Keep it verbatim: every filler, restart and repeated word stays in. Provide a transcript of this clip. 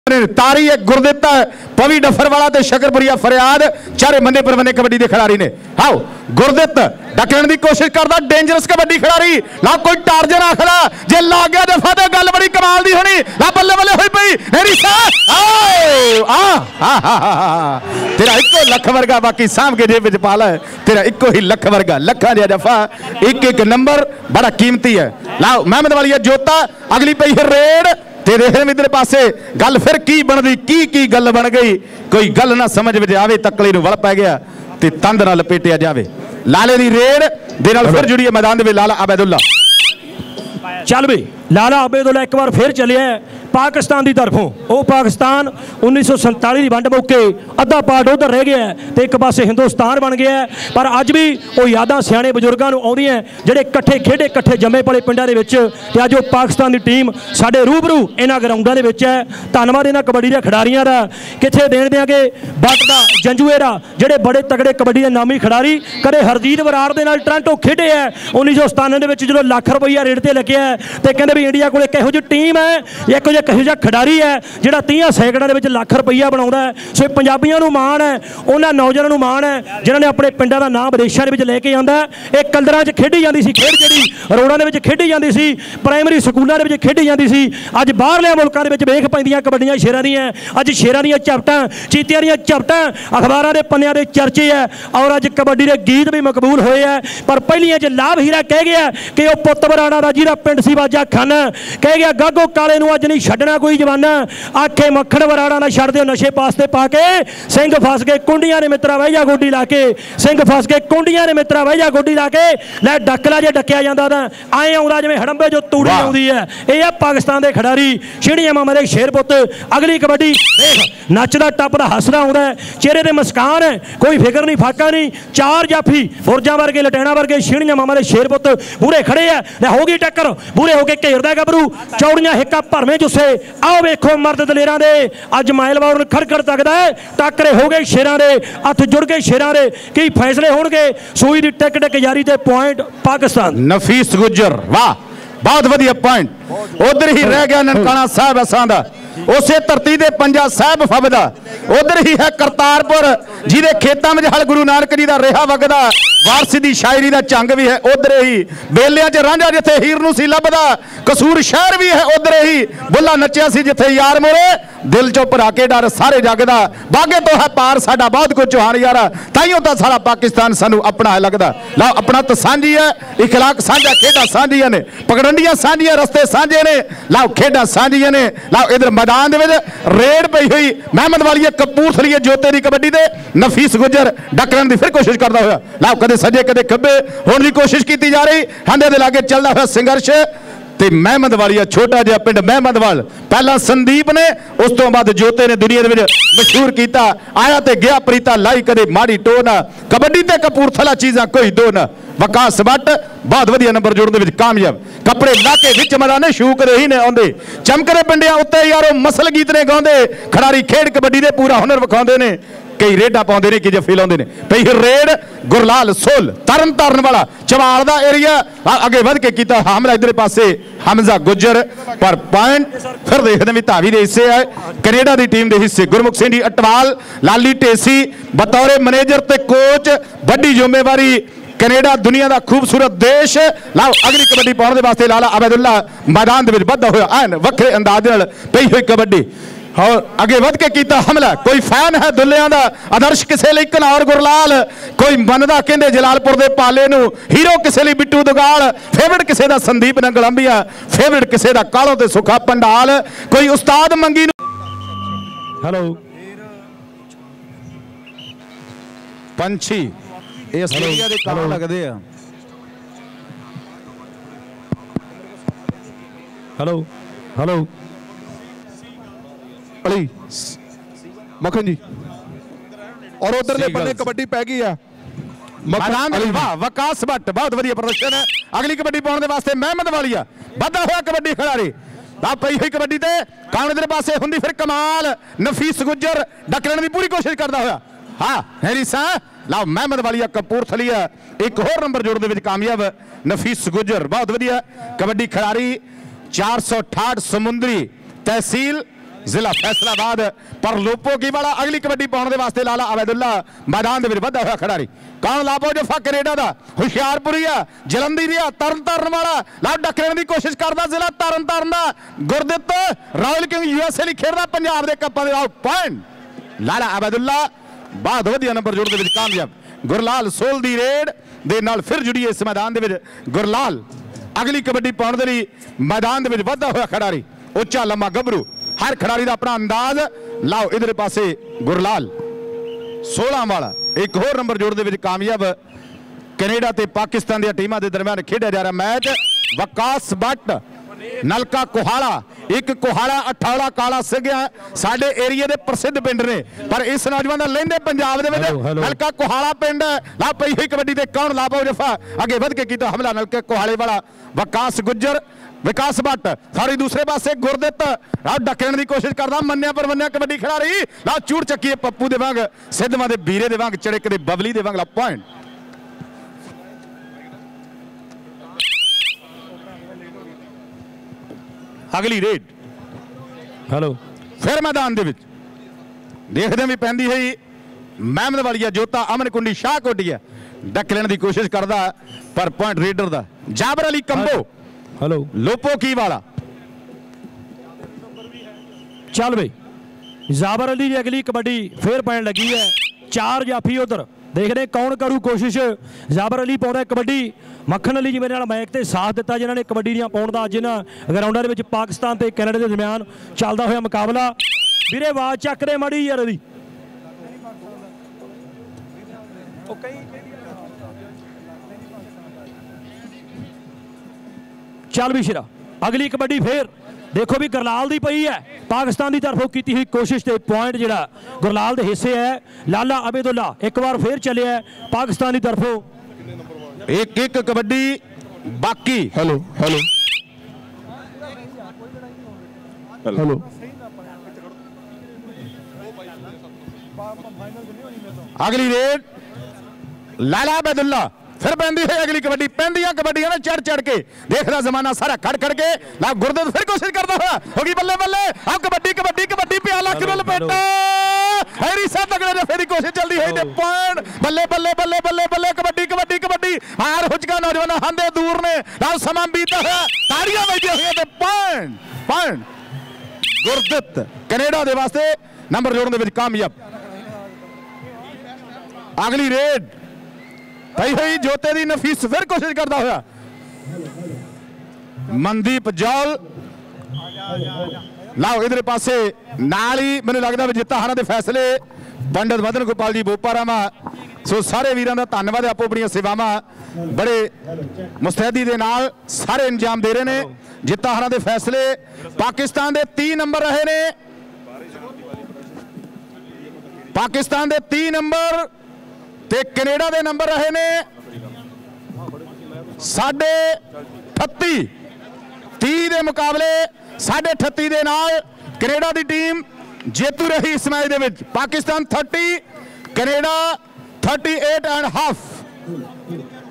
तारी है गुरदित्ता पवी डफर वाला ते शकरपुरिया फरियाद चारे मन्ने पर मन्ने कबड्डी दे खिलाड़ी ने। हाओ गुरदित्त डकण की कोशिश करता डेंजरस कबड्डी खिलाड़ी ला कोई टारजन आखला जे ला गया दफा तो गल बड़ी कमाल दी होनी ला बल्ले बल्ले हुई पई मेरी सा आ आ तेरा इको लख वर्गा बाकी साम के जेब विच पाला है तेरा इको ही लख वर्गा लखा दिया दफा एक एक नंबर बड़ा कीमती है। लाओ महमद वाली जोता अगली पई है रेड तेरे इधर पासे गल फिर की बनती की की गल बन गई कोई गल ना समझ में आवे तकली नूं वल पै गया ते तंद नाल लपेटिया जावे। लाले दी रेड दे नाल फिर जुड़ी है मैदान दे विच लाला अबैदुल्ला। चल भी लाला अबैदुल्ला एक बार फिर चलिया पाकिस्तान की तरफों वो पाकिस्तान उन्नीस सौ संताली की वंड मौके अद्धा पार्ट उधर रह गया है तो एक पासे हिंदुस्तान बन गया है पर अज भी वो यादां सियाणे बजुर्गों को आउंदियां जिहड़े कट्ठे खेडे कट्ठे जम्मे पले पिंडां दे विच ते अज वो पाकिस्तान की टीम साडे रूबरू इन्हां ग्राउंडां दे विच है। धन्नवाद इन्हां कबड्डी दे खिडारियां दा कित्थे देण देंगे बट दा जंजुए दा जिहड़े बड़े तगड़े कबड्डी दे नामी खिडारी कदे हरजीत बराड़ दे नाल टोरंटो खेडे है उन्नीस सौ सतानवे दे विच जदों लख रुपया रेट ते लग्या है ते कहंदे भी इंडिया कोल इहो जी टीम है एक कहो जिहा खिडारी है जिहड़ा तीह सैकड़ों के लाख रुपया बनाउंदा है। सो पंजाबियों नूं माण है उन्हां नौजवानों नूं माण है जिन्हां ने अपने पिंडां दा नाम विदेशां दे विच लैके आंदा है। एक कलदरां च खेडी जांदी सी खेड जिहड़ी रोडां दे विच खेडी जांदी सी प्राइमरी स्कूलों दे विच खेडी जांदी सी अज बाहरले मुल्कां दे विच वेख पैंदियां कबड्डियां शेरां दीयां अज शेरां दीयां झपटां चीतियां दीयां झपटां अखबारां दे पन्नियां दे चर्चे है और अज कबड्डी दे गीत भी मकबूल होए है। पर पहलियां च लाभ हीरा कह गया कि वह पुत्त बराड़ा दा जिहड़ा पिंड सी वाजा खाना कह गया गागो काले नूं अज नहीं छड्डना कोई जवाना आखे मक्खण बराड़ा ना छड़ दिओ नशे पासते पाके सिंह फस गए कुंडियां ने मित्रा वहीजा गोडी लाके सिंह फस गए कुंडियां ने मित्रा वहीजा गोडी लाके लै डकला जे डकिया जांदा तां आए आउंदा जिवें हड़ंबे जो तूड़ी आउंदी है। यह है पाकिस्तान के खिडारी छिड़िया मामा दे शेर पुत। अगली कबड्डी देख नचदा टपदा हसदा आउंदा चेहरे ते मुस्कान है कोई फिक्र नहीं फाका नहीं चार जाफी फुरजा वर्गे लटैना वर्गे छिड़िया मामा दे शेर पुत बूरे खड़े है हो गई टक्कर बूरे होके घेरदा गभरू चौड़ियां हिक्का भरवें जुस्से आओ वेखो मर्द दलेरां दे अज माइलवार खड़खड़ तकदा है टाकरे हो गए शेरां दे हथ जुड़ गए शेरां दे की फैसले होणगे सूई दी टिक टिक जारी ते पॉइंट पाकिस्तान। नफीस गुज्जर वाह बहुत वधिया पॉइंट उधर ही रह गया ननकाना साहब असां दा उसे धरती दे पंजा साहब फबदा उधर ही है करतारपुर जिहदे खेतां विच हल गुरु नानक जी दा रेहा वगदा वारसी दी शायरी दा झंग भी है उधर ही बेलियां च रांझा जिथे हीर नूं सी लभदा कसूर शहर भी है उधर ही बुल्ला नचिया सी जिथे यार मोरे दिल चो भरा के डर सारे जगदा बागे तो है पार साडा बहुत कुछ चौहान यारा ताइयों तो सारा पाकिस्तान सानू अपना है लगदा। लो अपना तो सांझी है इखलाक साझा खेडा सांझियां ने पगडंडियां सांझियां रस्ते सांझे ने लाओ खेडा सांझियां ने लाओ इधर मैदान दे विच रेड पई हुई महमद वाली कपूरथली जोते दी कबड्डी दे नफीस गुजर डकरन दी फिर कोशिश करदा होया लाओ कदे सजे कदे खब्बे होण दी कोशिश की जा रही हांडे दे लागे चलदा होया संघर्ष ते महमद वालिया छोटा जिहा पिंड महमदवाल पहला संदीप ने उस तो बाद जोते ने दुनिया दे विच मशहूर कीता आया ते गया प्रीता लाई कदे माड़ी टो ना कबड्डी ते कपूरथला चीज़ां कोई दो ना। वकास भट्ट बहुत वधिया नंबर जोड़न दे विच कामयाब कपड़े लाके विच मैदाने शूक रही ने आउंदे चमकरे पिंडियां उत्ते यारो मसल गीत ने गाउंदे खिडारी खेड कबड्डी दे पूरा हुनर विखाउंदे ने कई रेडा पाउंदे ने कि जफी लाउंदे ने पई रेड गुरलाल सोल तरन ताਰਨ वाला चवाल दा एरिया अगे वध के कीता हमला इधर पासे हमजा गुज्जर पर पॉइंट फिर देखते भी धावी दे हिस्से है कनेडा की टीम के हिस्से गुरमुख सिंह जी अटवाल लाली ढेसी बतौरे मैनेजर ते कोच बड़ी जिम्मेवारी कनेडा दुनिया का खूबसूरत देश। लाओ अगली कबड्डी पाने के वास्ते लाला अबैदुल्ला मैदान के बधा हुआ एन वक्रे अंदाज नाल पई हुई कबड्डी और अगे वध के कीता हमला कोई फैन है दुल्लियां दा आदर्श किसे लई कनौर गुरलाल कोई मनदा कहंदे जलालपुर दे पाले नूं हीरो किसे लई बिट्टू दुगाल फेवरेट किसे दा संदीप नंगलंबिया फेवरेट किसे दा कालो ते सुखा पंडाल कोई उस्ताद मंगी हेलो पंछी ये आस्ट्रेलिया दे काल लगदे आ हेलो हेलो अली मखन जी और उधरले बन्ने कबड्डी पै गई है वाह वकास भट्ट बहुत वधिया प्रदर्शन है। अगली कबड्डी पाने वास्ते महमद वालिया बधा हुआ कबड्डी खिलाड़ी पई हुई कबड्डी ते काउंट इधर पासे हुंदी फिर कमाल नफीस गुज्जर डकरन की पूरी कोशिश करता हुआ हाँ हैरी सा लाओ महमद वालिया कपूरथलिया एक होर नंबर जोड़ने में कामयाब नफीस गुज्जर, बहुत वधिया कबड्डी खिलाड़ी। चार सौ अठाठ समुंदरी तहसील जिला फैसलाबाद। पर लोपो की वाला अगली कबड्डी पाने के वास्ते लाला अवैदुल्ला मैदान में वधा हुआ खिडारी। कौन लापो जफा कनेडा का हुशियारपुरी आ जलंधर आ तरन तारण वाला ला डकने की कोशिश करता जिला तरन तारण का गुरदित रॉयल किंग यूएसए लिए खेलता पंजाब के कप्पां दे आउट पॉइंट लाला अवैदुल्ला बहुत वधिया नंबर जोड़ के कामयाब। गुरलाल सोल की रेड दे नाल फिर जुड़ी इस मैदान के गुरलाल अगली कबड्डी पाने के लिए मैदान में वधा हुआ खिडारी उच्चा लम्मा गभरू हर खिडारी का अपना अंदाज। लाओ इधर पासे गुरलाल सोलह वाला एक होर नंबर जोड़ के कामयाब। कनेडा ते पाकिस्तान दी टीमां दे दरम्यान खेड़ा जा रहा मैच। वकास भट्ट नलका कोहाड़ा एक कोहाड़ा अठाड़ा काला सिग्या साडे एरिया दे प्रसिद्ध पिंड ने पर इस नौजवान दा लैंदे पंजाब दे विच नलका कोहाड़ा पिंड ला पई हुई कबड्डी ते कौन लाभो जफा अगे वध के कीता हमला नलके कोहाड़े वाला वकास गुज्जर विकास भट्ट सारी दूसरे पासे गुरदित डकने की कोशिश करता मन्या पर मन्या कबड्डी खिडारी ला चूड़ चक्की पप्पू दे वांग सिद्धवा दे बीरे दे वांग चड़क दे बबली दे वांग ला पॉइंट। अगली रेड हेलो फिर मैदान दे विच देखदे भी पैंदी है महमद वालिया जोता अमन कुंडी शाह कोटिया डक लेने की कोशिश करता पर पॉइंट रेडर दा जाबर अली कंबो हेलो लोपो की वाला। चल भाई जाबर अली की अगली कबड्डी फिर पैन लगी है चार जाफी उधर देखने कौन करू कोशिश। जाबर अली पाउंदा कबड्डी मक्खन अली जी मेरे नाल मैच ते साथ दिता जिन्होंने कबड्डी दियां पाउण दा जिन्हां ग्राउंडां दे विच पाकिस्तान ते कैनेडा के दरम्यान चलदा होया मुकाबला। वीरे आवाज चक दे माड़ी यार दी चल भी शिरा अगली कबड्डी फिर देखो भी गुरलाल दी पई है पाकिस्तान की तरफों की हुई कोशिश ते पॉइंट जिहड़ा गुरलाल दे हिस्से है। लाला अबेदुल्ला एक बार फिर चले है पाकिस्तान की तरफों एक एक कबड्डी बाकी। हेलो हेलो हेलो अगली रेड लाला अबेदुल्ला फिर पैंदी है अगली कबड्डी पैंदियां कबड्डियां में चढ़ चढ़ के देखदा जमाना सारा खड़ खड़ के ला गुरदित फिर कोशिश करता हुआ होगी बल्ले बल्ले आ कबड्डी कबड्डी कबड्डी प्याला किरल पेटा हैरी सा तगड़े ने फेरी कोशिश चलदी है ते पॉइंट बल्ले बल्ले बल्ले बल्ले बल्ले कबड्डी कबड्डी कबड्डी हार हुचका नौजवान हंदे दूर ने ला समा बीता है ताड़ियां बजदी हुई ते पॉइंट पॉइंट गुरदित कनाडा दे वास्ते नंबर जोड़न दे विच कामयाब। अगली रेड पई हुई जोते दी नफीस फिर कोशिश करता हुआ मनदीप जौल लाओ इधर पासे नाल ही मैंने लगता भी जिता हारा दे फैसले पंडित मदन गोपाल जी बोपारामा सो सारे वीरां दा धन्नवाद आपो अपनी सेवावां बड़े मुस्तैदी दे नाल सारे इंजाम दे रहे ने जिता हारा दे फैसले पाकिस्तान दे तीन नंबर रहे ने पाकिस्तान दे तीन नंबर ते कनेडा दे नंबर रहे ने साढ़े अठत्ती तीह के मुकाबले साढ़े अठत्ती के नाल कनेडा की टीम जेतू रही इस मैच दे Pakistan thirty Canada thirty eight and half.